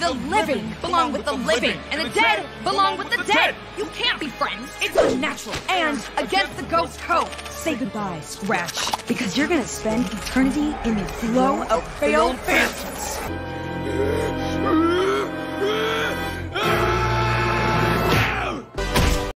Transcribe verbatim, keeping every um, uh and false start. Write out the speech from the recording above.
The living belong with the living, and the dead belong with the dead. You can't be friends. It's unnatural and against the ghost code. Say goodbye, Scratch, because you're gonna spend eternity in the flow of failed phantoms.